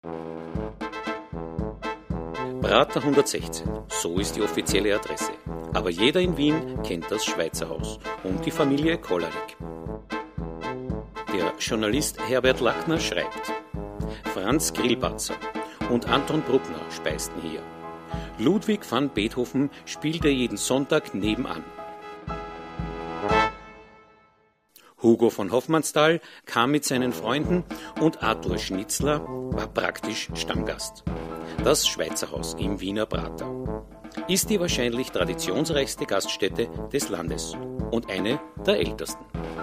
Prater 116, so ist die offizielle Adresse. Aber jeder in Wien kennt das Schweizer Haus und die Familie Kollarik. Der Journalist Herbert Lackner schreibt: Franz Grillparzer und Anton Bruckner speisten hier. Ludwig van Beethoven spielte jeden Sonntag nebenan. Hugo von Hoffmannsthal kam mit seinen Freunden und Arthur Schnitzler war praktisch Stammgast. Das Schweizer Haus im Wiener Prater ist die wahrscheinlich traditionsreichste Gaststätte des Landes und eine der ältesten.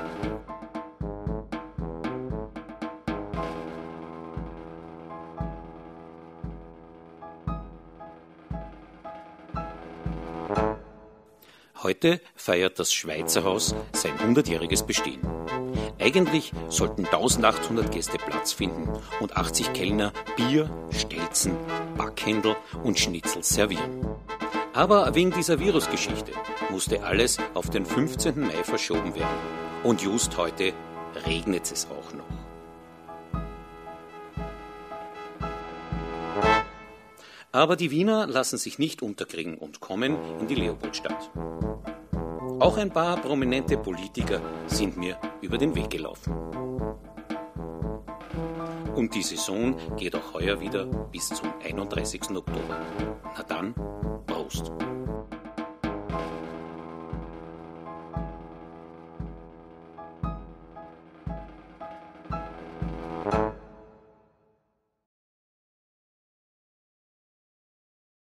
Heute feiert das Schweizer Haus sein 100-jähriges Bestehen. Eigentlich sollten 1800 Gäste Platz finden und 80 Kellner Bier, Stelzen, Backhändel und Schnitzel servieren. Aber wegen dieser Virusgeschichte musste alles auf den 15. Mai verschoben werden. Und just heute regnet es auch noch. Aber die Wiener lassen sich nicht unterkriegen und kommen in die Leopoldstadt. Auch ein paar prominente Politiker sind mir über den Weg gelaufen. Und die Saison geht auch heuer wieder bis zum 31. Oktober. Na dann, Prost!